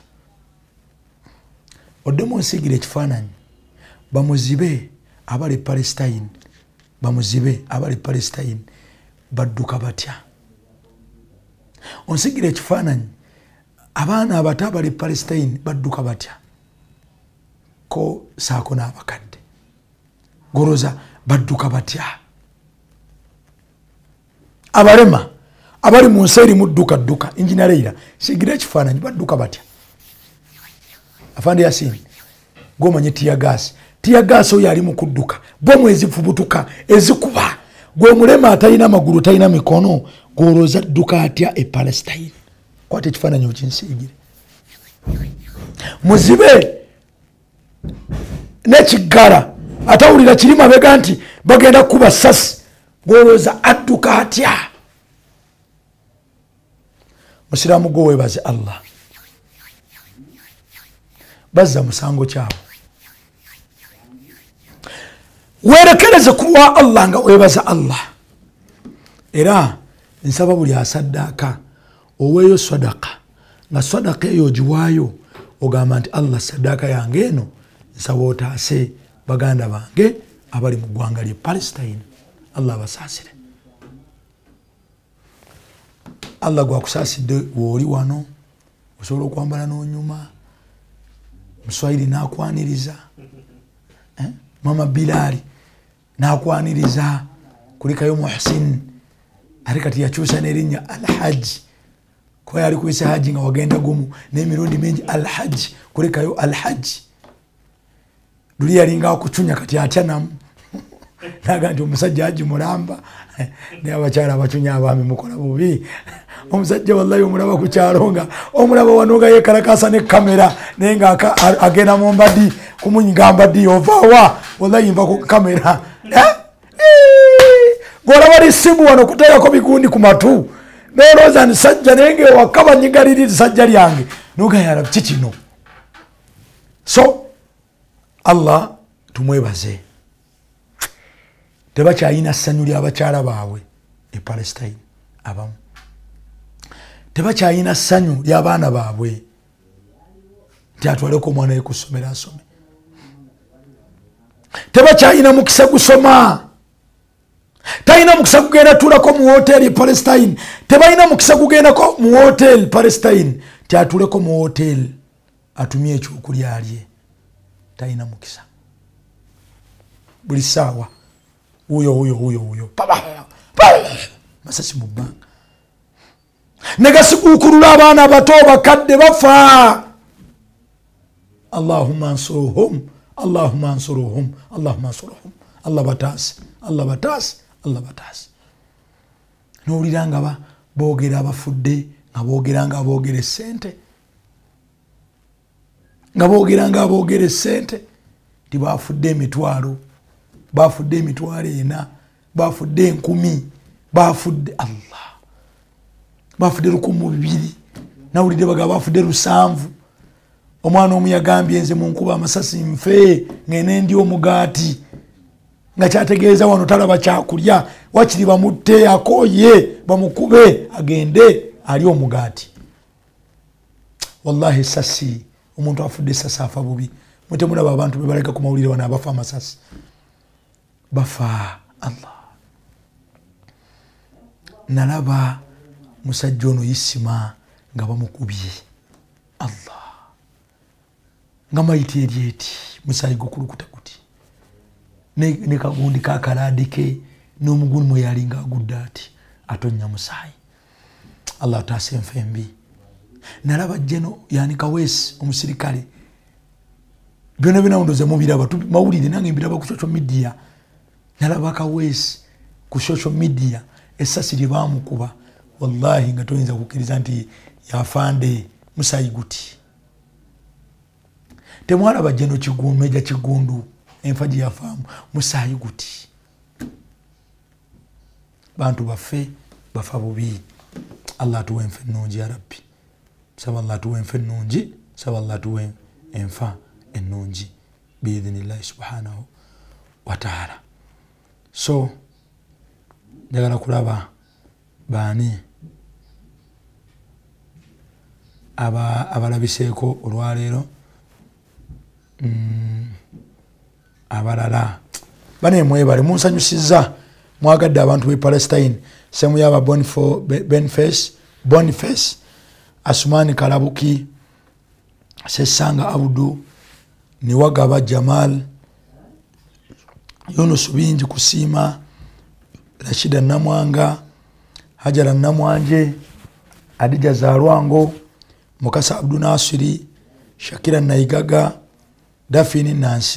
Oddemu onsiigira ekifaananyi bamuzibe abali Palestine, bamuzibe abali Palestine badduka batya? Onsiigira ekifaananyi abaana abato abali Palestine badduka batya? Ko saako n'abakadde goroza badduka batya? Abalema abali mu nsi erimu dduka injina Leila sigira ekifaananyi badduka batya? Afande Yasin gomanye tiya gas oyo ali mu kudduka bomu ezifubutuka ezikuba gwe mulema atalina amagulu talina mikono goroza dduka atya e Palestine? Kwate ekifaananyi okinsiigire. Muzibe n'ekiggala atawulira kiri mabega nti bagenda kuba sasi goroza adduka atya? Musiraamu gwe weebaze Allah. Bazza musango kyabo. Weerekereze ku lwa Allah nga weebaza Allah. Era nsaba buli asaddaaka oweeyo sadaka nga sadaka eyo ogiwaayo ogamba nti Allah saddaaka yange eno nsaba otaase baganda bange abali mu ggwanga lye Palestine. Allah abasaasire. Allah gwakusaasidde wooli wano osobola okwambala n'onyuma. Muswahili n'akwaniriza, Mama Bilali n'akwaniriza, kulikayo Muhsin ate kati yakyusa n'erinnya Alhaji kuba yali kuyise haji nga wagenda gumu n'emirundi mingi Alhaji kulikayo Alhaji. Luli yalinga okucunya kati atya namu naga nti omusajja aji mulamba ne abakyala abacunya abaami mukola bubi omusajja wallahi omulaba ku kyalo nga omulaba wano nga yekalakasa ne kamera naye nga agenda mu mbadi kumunyiga mbadi ovaawa wallahi mva ku kamera golaba lisimu wano kuteekako bigundi ku matu noloza nisajja naye ngewakaba nyigaliri lisajja lyange nogayala ki kino. So Allah tumwebaze tebakyayina ssanyu ly'abakyala baabwe e Palestine abamu tebakyayina ssanyu ly'abaana baabwe nti atwaleko omwana we ku ssomero asome tebakyayina mukisa gusoma talina mukisa kugenda tuulako mu hoteli Palestine tebalina mukisa kugendako mu hoteli Palestine ti atuuleko mu hoteli atumye ekyokulya alye talina mukisa buli ssaawa uyo masasi mu bbanga negasikuukulula abaana abato bakadde bafa. Allahumma ansuruhum Allahumma ansuruhum Allahumma ansuruhum. Allah bataasi n'owulira nga boogera abafudde nga boogera nga aboogera essente nga boogera nga aboogera essente ti bafudde emitwalo bafudde emitwalo 4 bafudde 10 bafudde Allah bafudde 200 nawulidde baga bafudde 7. Omwana omu yagambye nze mu nkuba amasasi nfe ngene ndi omugaati nga kyategeeza wano talaba kyakulya wakiri bamutte akoye bamukube agende ali omugaati. Wallahi sasi omuntu afudde sasi afa bubi mutemulaba abantu bebaleka ku mawulire wana abafa amasasi bafa. Allah nalaba musajja ono Isima nga bamukubye Allah nga mayiti eryeti musayi gukulukuta guti ne kagundi kakaladike n'omuguni mwe yalinga agudde ati atonya musayi. Allah taase enfembi nalaba jeno yani Kaweesi omusirikale byonna byonna ndoze mubiraba mawulire nange mbiraba ku social media nalaba Kaweesi ku social media essasi lye baamukuba wallahi nga toyinza kukkiriza nti yafande musayi guti temwalaba jeno Kigundu Meja Kigundu enfa gye yafaamu musayi guti bantu baffe bafa bubi. Allah atuwe enfa ennungi ya Rabbi saba Allah atuwe enfa ennungi saba Allah atuwe enfa ennungi biidhinillahi subhanahu wa ta'ala. So njagala kulaba baani abalabiseeko olwaleero abalala bane mwebale munsanyusiza mwagadde abantu be Palestine semu yaba Boniface Asumani Kalabuki Sesanga Abudu Niwagaba Jamal Yunus Binji Kusima Rashida Namwanga Hajara Namwanje Adija Zarwango Mukasa Abdu Nasiri Shakira Naigaga Dafini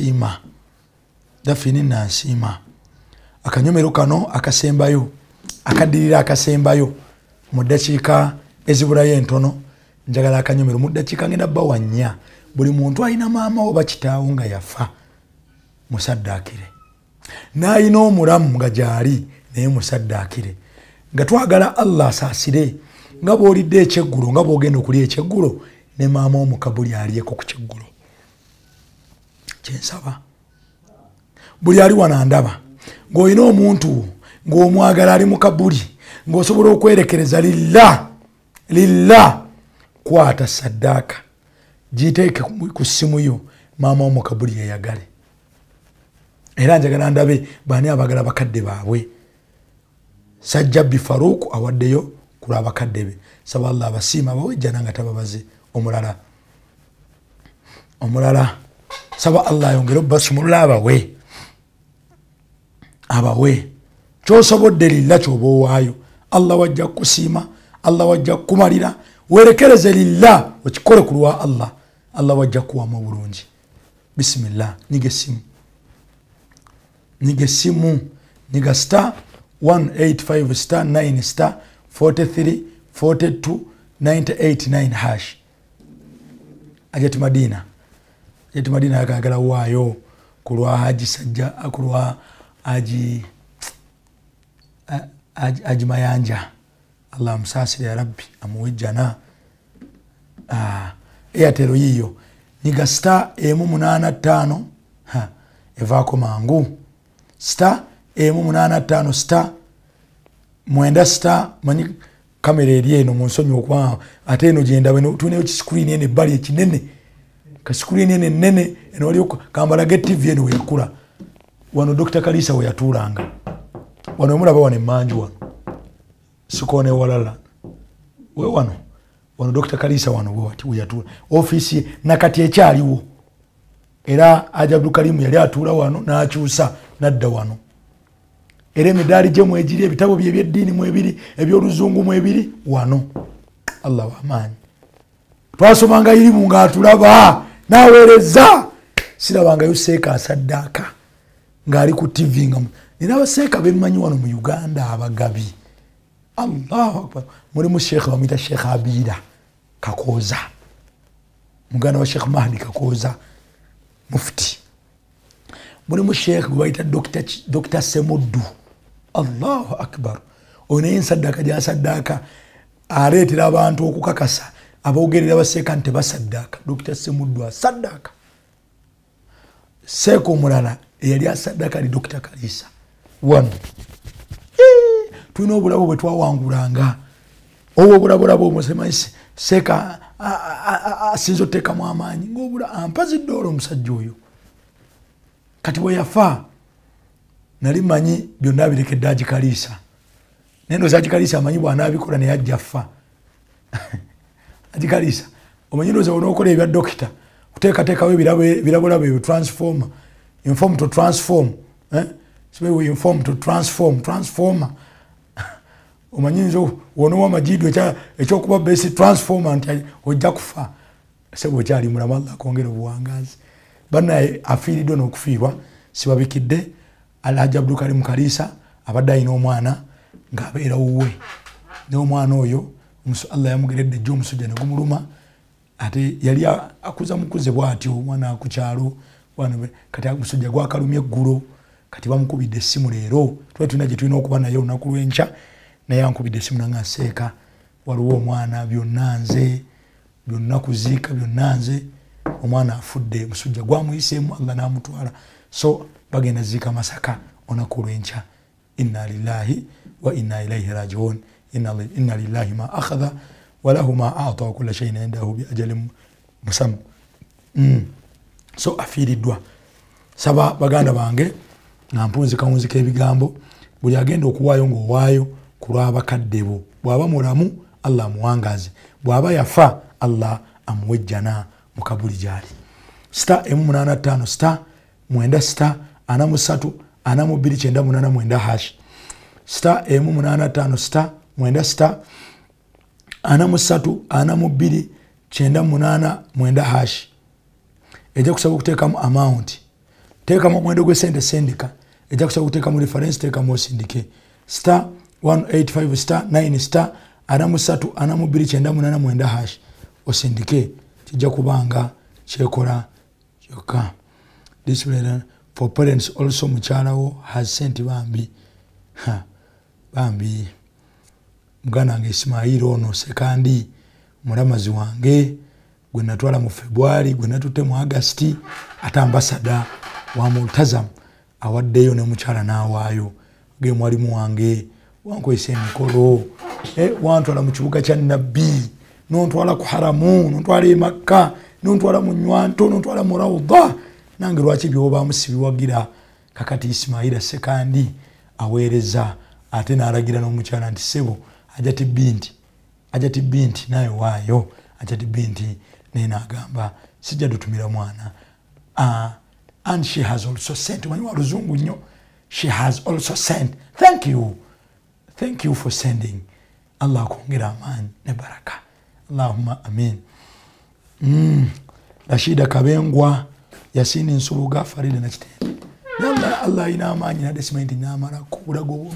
Nansima akanyomero kano akasembayo akadirira akasembayo mu dakiika ezibulayo entono njagala akanyomero mu dakiika ngenda bawanya buli muntu alina maama oba kitaawo nga yafa musaddakire n'ayina omulamu nga gyali naye musaddakire nga twagala Allah asaasire nga bw'olidde ekyeggulo nga bw'ogenda okulya ekyeggulo ne maama omukabuli alyeko ku kyeggulo. Kyensaba buli ali wana ndaba ng'olina omuntu ng'omwagala ali mu kabuli ng'osobola okwerekereza lillah kwata saddaaka giteeke ku ssimu yo maama wo mu kabuli yeyagale. Era njagala ndabe baani abagala bakadde baabwe. Sajja Bi Faruku awaddeyo ku lw'abakadde be saba Allah abasiima bawejjana nga tababaze. Omulala saba Allah ayongere obbasumulula abawe kyosobodde lillah kyoba owaayo. Allah wajja kusiima Allah wajja kumalira werekereze lillah okikole ku lwa Allah. Allah wajja kuwamu bulungi. Bismillah nyiga essimu nyiga simu nyiga star 185 star 9 star 43 42 989 hash. Ajati Madina yakagala waayo kulwa Haji Sajja kulwa Haji Mayanja. Allah msasiri ya Rabbi amuwijana. Airtel yiyo nyiga star M85 evako mangu star M85 star mwenda star manyi kamera eri eno munsonyi okwa ate eno genda bwe tuneyo screen ene bali ekinene ka screen ene nene eno wali kambala get TV eno yakula wano Dr. Kalisa we yatulanga wano mulaba wane manju wano sikone walala we wano Dr. Kalisa wano we yatula office nakati ekyaliwo era Abdul Karim yali atula wano n'akyusa nadda wano. Era emidali gye mwegiri ebitabo bye by'eddiini mwebiri eby'oluzungu mwebiri wano. Allah wa amaanyi. Twasomanga irimu ng'atulaba n'aweereza sirabangayo seeka asaddaaka ng'ali ku TV nga nina abaseeka bemmanyi wano mu Uganda abagabi. Allahu akbar. Mulimu Sheikh bamuyita Sheikh Abira Kakoza muganda wa Sheikh Mahdi Kakoza mufti. Mulimu Sheikh gwaita Dr. Semuddu. Allahu akbar. Onaye saddaka ja saddaka areetera abantu okukakasa aboogerera baseeka nti basaddaka. Dr. Semuddu asaddaka. Seeko omulala eyali asaddaka li Dr. Kalisa wano. Tulina obulabo bwe twawangulanga obwo obulabo omusemayisi seeka asinza oteekamu amaanyi ng'obula ampazidde olwo omusajja oyo. Kati bwe yafa nali manyi byonna birekedde Haji Kalisa. Nendo Haji Kalisa amanyi bw'anaabikola naye ajja ffa. Haji Kalisa omanyi ndowooza onookola ebya dokita kuteekateekawo ebirabulabo ebyo transformer inform to transform sibewe inform to transformer omanyi nzo wonowa amajidu ekyokuba base transformer nti ojja kufa sebo kyali mulama Allah kwongera obuwangazi. Banaye afiiridde n'okufiirwa sibabikidde Alhaji Abdul Karim Kalisa abadde alina omwana ng'abeera wuwe n'omwana oyo Allah yamugeredde ejjo omusujja ne gumuluma ate yali akuza mukuze bw'atyo omwana ku kyalo kati omusujja gwakalumye eggulo kati bamukubidde essimu leero tulina gye tulina okuba naye olunaku lw'enkya naye ankubidde essimu nange aseeka waliwo omwana byonna nze byonna kuziika byonna nze omwana afudde musujja gwamuyiseemu Allah n'amutwala. So bagenda ziika Masaka olunaku lw'enkya. Inna lillahi wa inna ilaihi rajiun. Inna lillahi ma akhadha wa lahu ma a'ta wa kulla shay'in indahu bi ajalin musamma. So afiiriddwa. Saba baganda bange nga mpunzika ebigambo buli agenda okuwaayo ng'owaayo ku lw'abakadde bo. Bw'aba mulamu Allah amuwangaze, bw'aba yafa Allah amuwejjana mukabuli jali. Star M85 star mwenda star anamu 3 anamu 2 mwenda hash. Star M85 star mwenda star anamu 3 anamu 2 mwenda hash. Eja kusaba okuteekamu amount. Teekamu mwendo gwe sendika. Eja kusaba okuteekamu reference teekamu osindike. Star 185 star 9 star anamu 3 anamu 2 mwenda hash. Osindike kijja kubanga kyekola kyokka. This way for parents also mukyalawo has sent bambi muganda wange Ismail ono sekandi mulamazi wange gwe natwala mu February gwe natutte mu August ate ambassador wa Multazam awaddeyo ne mukyala n'awaayo ge mwalimu wange wankwese emikolo wantwala mu kibuga kya Nabbi nontwala ku haramu nontwala e Makka nontwala mu Nywanto nontwala mu Rawda nange lwaki byobaamu sibiwagira. Kakati Ismaila sekandi aweereza ate n'alagira n'omukyala nti sebo ajati binti naye waayo ajati binti naye n'agamba sijja dutumira mwana. And she has also sent when you are luzungu nnyo she has also sent. Thank you for sending. Allah kwongera amaanyi ne baraka. Allahumma amin. Rashida Kabengwa Yasini Nsuluga Farida na Kitende Allah ina amanyi na desimainti nyamara kubulago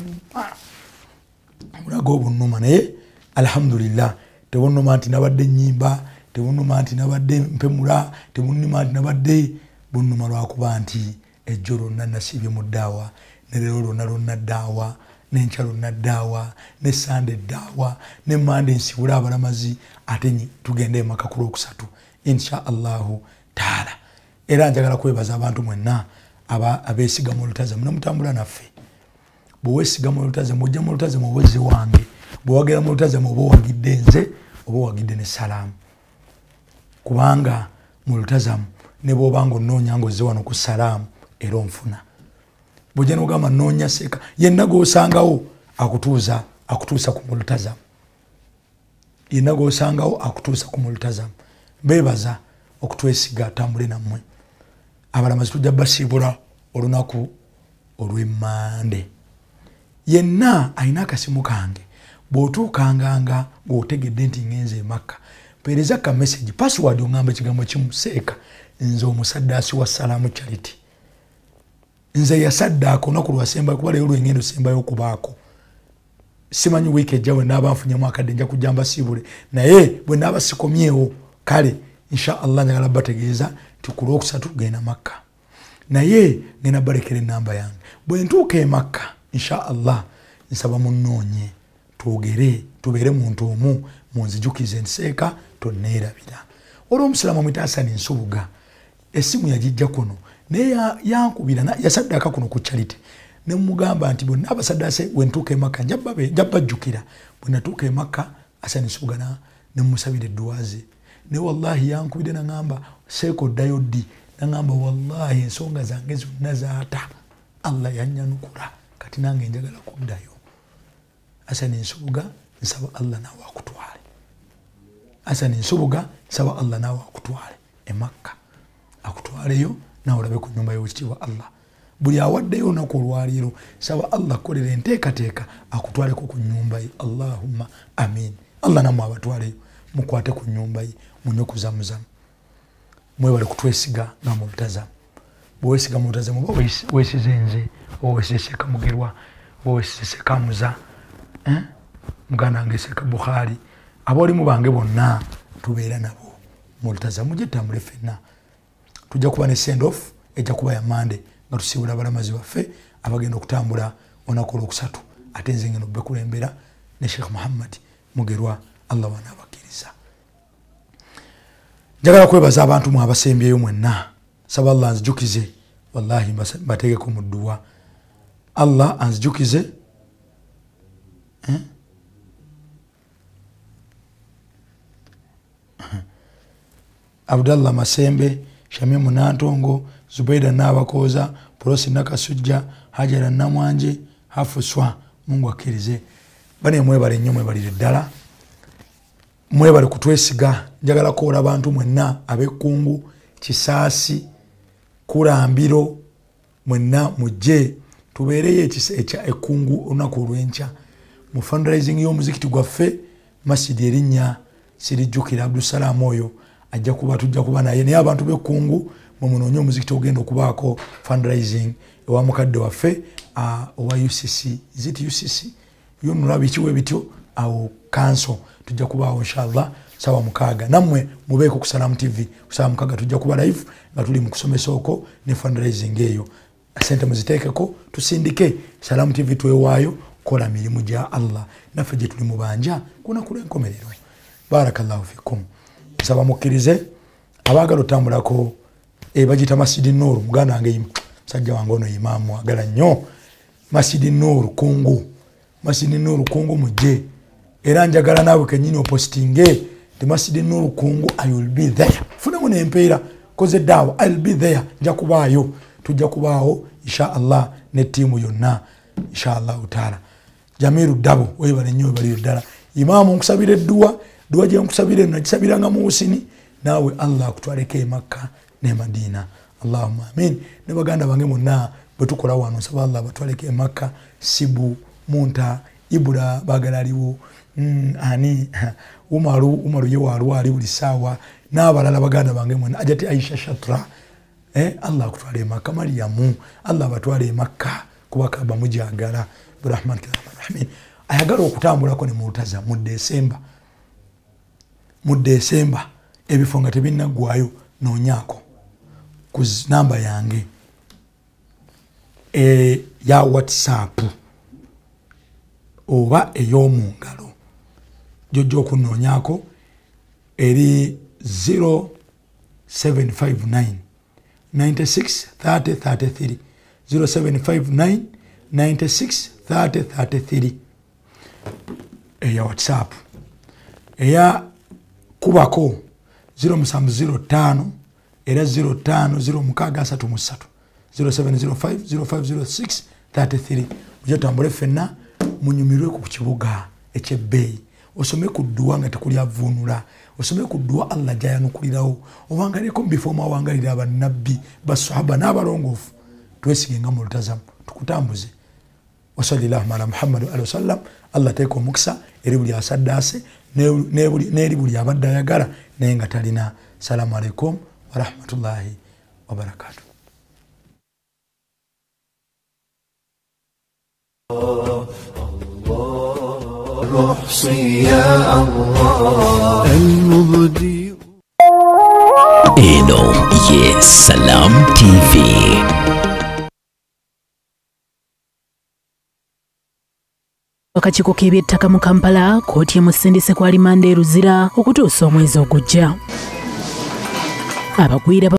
bunuma naye alhamdulillah tebonnuma nti nabadde nyimba tebonnuma nti nabadde mpemula tebonnuma nti nabadde bonnuma lwakuba nti ejjo lonna nasibye mu ddaawa ne leero lonna ddaawa n'enkya lonna ddaawa ne sande ddaawa ne mande nsibula abalamazi ate tugende emaka ku Lwokusatu insha allahu taala. Era njagala kwebaza abantu mwenna abeesiga mu Lutazamu namutambula naffe. Bwe weesiga mu Lutazamu ojja mu Lutazamu obwezi wange, bwe wagera mu Lutazamu oba owagidde nze oba owagidde ne salaamu, kubanga mu Lutazamu ne bw'obanga onnoonya ng'ozze wano ku salaamu era onfuna. Bw'ojja n'ogamba nnoonya Seeka yenna gw'osangawo akutuusa ku mu Lutazamu, yenna gw'osangawo akutuusa ku mu Lutazamu. Beebaza okutwesiga tambule nammwe. Abalamazi tujja basiibula olunaku olw'Emmande. Yenna alina akasimu kange bw'otuukanganga bw'otegedde nti ngenze e Makka, peereza ka message password ongamba ekigambo kimu Seeka nze omusaddaasi wa Salaamu Charity. Nze yasaddaaka olunaku lwasembayo kuba leero lwengendo sembayo okubaako. Simanyi wiiki ejja bwe naaba nfunyemu akadde nja kujja mbasiibule, naye bwe naaba sikomyewo kale insha Allah njagala bategeeza nti ku Lwokusatu genda Makka, naye ngenda balekera enamba yange. Bwe ntuuka e Makka insha Allah nsaba munnoonye twogere tubeere muntu omu munzijukize nti Seeka tonneerabira. Olw'omusiraamu Mutaasani Nsubuga essimu yagijja kuno naye yankubira yasaddaaka kuno ku Charity ne mugamba nti bonna abasaddaase bwe ntuuka e Makka njja bajjukira. Bwe natuuka e Makka Hasani Nsubuga ne musabira edduwaze ne wallahi yankubira nangamba Seeka oddayo ddi, nangamba wallahi ensonga zange zonna zaata Allah yannyanukula kati nange njagala kuddayo. Hasani Nsubuga nsaba Allah naawe akutwale. Hasani Nsubuga nsaba Allah naawe akutwale e Makka, akutwaleyo naawe olabe ku nnyumba y'Oweekitiibwa Allah. Buli awaddeyo olunaku olwaleero saba Allah kolera enteekateeka akutwaleko ku nnyumba ye. Allahumma amin. Allah nammwe abatwaleyo mukwate ku nnyumba ye munywe kuzamuzamu. Mwebale kutwesiga nga mu Lutazamu. Bwe weesiga mu Lutazamu oba weesize nze oba weesize Seeka Mugerwa oba weesize Seeka Muza muganda wange Seeka Bukhari, abalimu bange bonna tubeera nabo mu Lutazamu. Mujje tutambule ffenna. Tujja kuba ne send off ejja kuba ya Mande nga tusiibula abalamazi baffe abagenda okutambula olunaku Olwokusatu, ate nze ngenda okubekulembera ne Sheikh Muhammad Mugerwa Allah wanaabakiriza. Njagala kwebaza abantu mwe abasembyeyo mwenna. Saba Allah anzijukize, wallahi mbateekeko mu dduwa. Allah anzijukize Abdallah Masembe, Shamimu Nantongo, Zubaida Nabakooza, Polosi Nakasujja, Hajara Namwanje, Hafuswa, Mungu akkirize. Bane mwebale nnyo mwebalire ddala. Mwebale kutwesiga. Njagala koola abantu mwenna ab'Ekkungu, Kisaasi, Kulambiro, mwenna mujje tubeereyo ekya Ekkungu olunaku olw'enkya mu fundraising y'omuzikiti gwaffe masjidi erinnya sirijjukira Abdusalaam oyo ajja kuba tujja kuba naye, naye abantu b'Ekkungu mwe munoonye omuzikiti ogenda okubaako fundraising ewa mukadde waffe owa UCC, is it UCC yonula bikiwe bityo awo council tujja kubaawo inshallah sawa 6. Nammwe mubeeko ku Salaamu TV ku sawa 6 tujja kuba live nga tuli mu kusomesa okwo ne fundraising eyo. Sente muziteekeko tusindike Salaamu TV twewaayo kola mirimu gya Allah naffe gye tuli mu banja kuna kula enkomerero. Barakallahu fikum. Nsaba mukkirize abaagala otambulako bagita Masjidi Noor, muganda wange musajja wange ono imaamu agala nnyo Masjidi Noor Kungu. Masjidi Noor Kungu mujje era njagala naawe kennyini opostinge the Masjidi Noor Kungu. I will be there. Funamu n'empeera koze daawa I will be there. Nja kubaayo tujja kubaawo insha Allah ne tiimu yonna insha Allah taala. Jamiru Dabo webale nnyo webale ddala. Imaamu nkusabira edduwa gye nkusabira nagisabiranga mu Husini naawe Allah akutwaleko e Makka ne Madina. Allahumma amin. Ne baganda bange monna bwe tukola wano nsaba Allah batwaleko e Makka. Sibu Munta Ibura bagalaliwo ani Umaru ye walwali buli ssaawa n'abalala baganda bange mwenna ajati Aisha Shatra Allah kutwale Makka Mariyamu Allah batwale Makka kubaka bamujagala Rahman Rahim ayagala okutambulako ne mutaza mu December ebifonga tebinnaggwayo nonyako ku namba yange ya WhatsApp oba ey'omungalo jojja okunoonyako eri 0759 96 30 33 0759 96 30 33 eya WhatsApp eya kubako 0705 era 050633 0705 0506 33 mujja tambule fenna munyumirwe ku kibuga ekyebbeeyi osome ku dduwa nga tekuli avunula osome ku dduwa Allah jayanukulirawo owangaleko before mawangalira abannabbi basahaba n'abalongoofu twesigenga mu lutazamu tukutambuze wasallallahu ala Muhammad alayhi wasallam Allah teeka omukisa eri buli asaddaase n'eri buli abadde ayagala naye nga talina. Salamu alaikum wa rahmatullahi wa barakatuh. Eno ye Salam TV. Akakiiko k'ebyettaka mu Kampala kkooti emusindise ku alimanda eruzira okutuusa omwezi ogujja. Abagwira